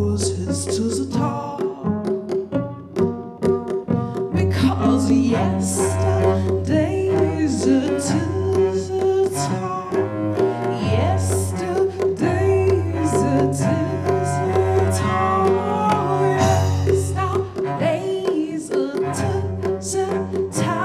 roses to the top, because yesterday's to the top, yesterday's to the top, yesterday's to the top.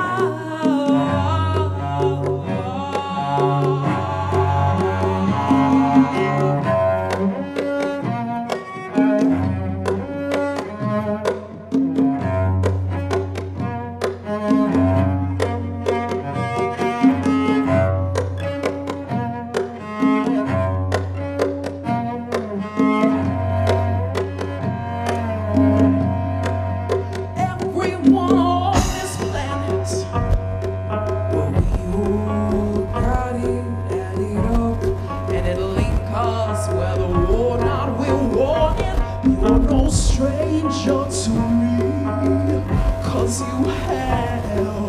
Everyone on this planet, well, we all got it, add it up, and it'll link us where the war not we're warning. You're no stranger to me, 'cause you have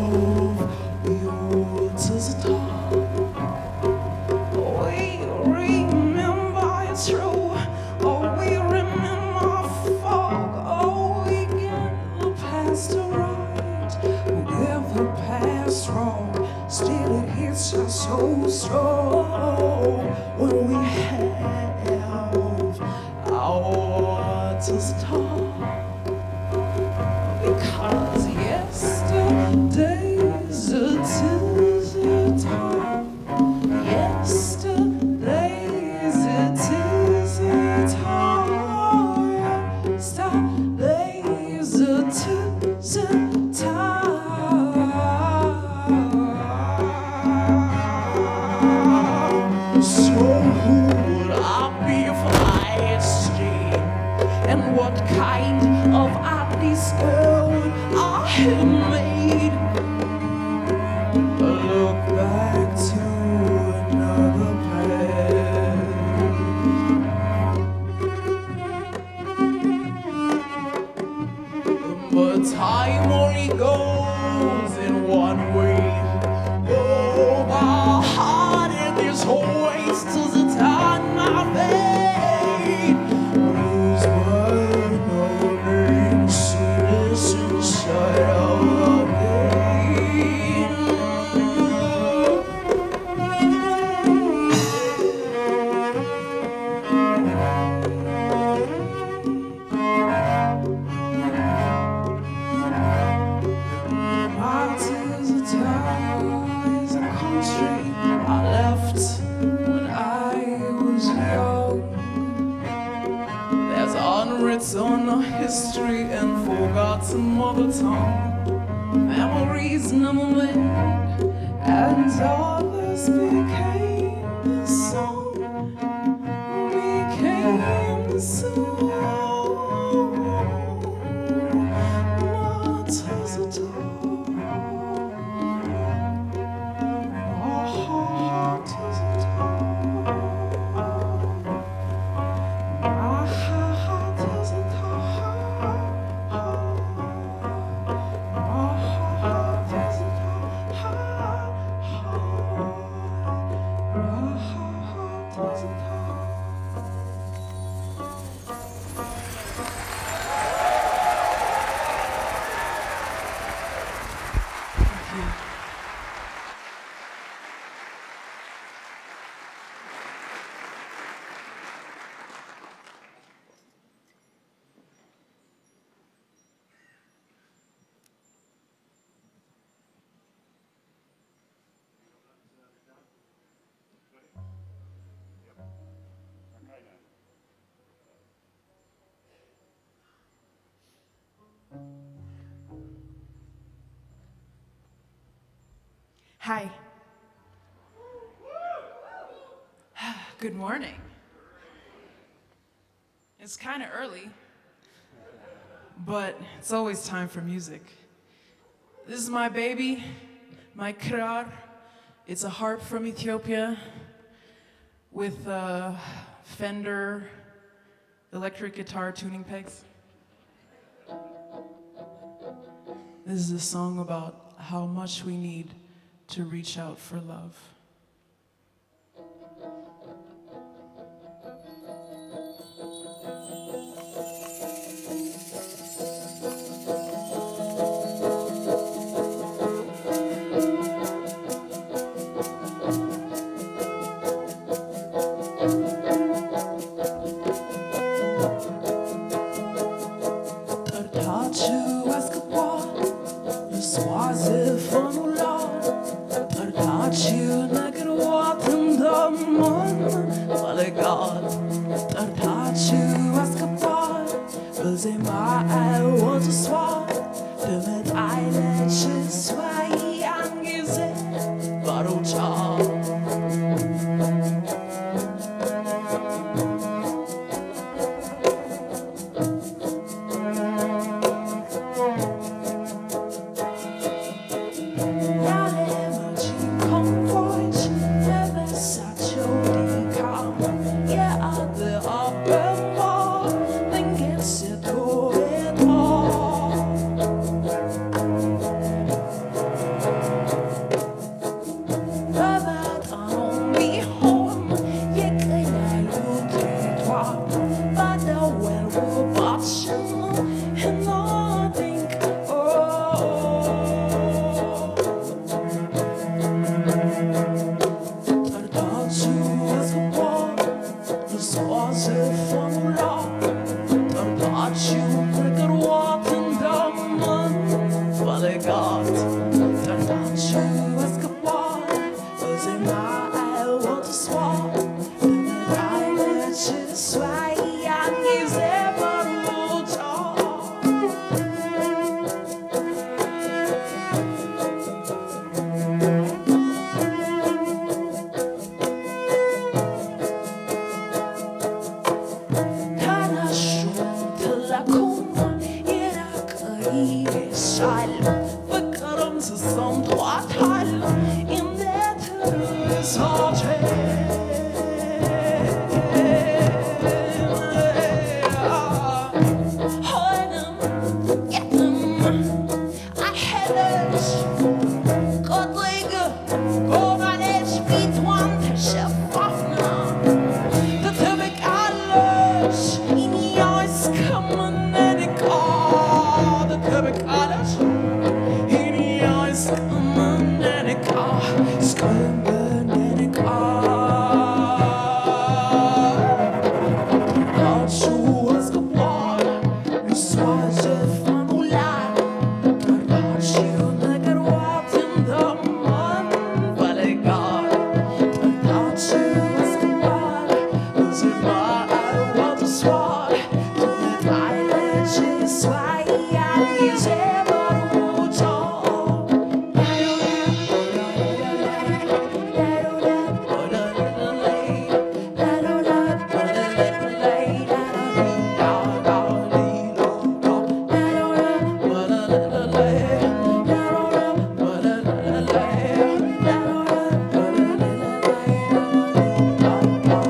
you to the top. We remember it's true. Oh, we remember fog. Oh, we get the past right. We get the past wrong. Still it hits us so strong when we have our to stop. Because yesterday's to the top. Yesterday's to the top. Yesterday's to the top. So who would I be if I stayed? And what kind of artist girl would I have made? Look back to another past. But time only goes in one way. Oh, my heart in this whole ways to the time I fade. Lose my name, sweetness inside of me. My tears are ties a country I left when I was young. There's unwritten history and forgotten mother tongue. Memories never made, and others became the song. Became the song. What does it do? What does it do? What does it do? Hi. Good morning. It's kind of early, but it's always time for music. This is my baby, my krar. It's a harp from Ethiopia with Fender electric guitar tuning pegs. This is a song about how much we need to reach out for love. mal und es war, damit eine Tschüss war hier angesehen, war du ciao.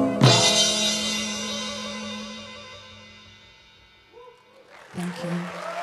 Thank you.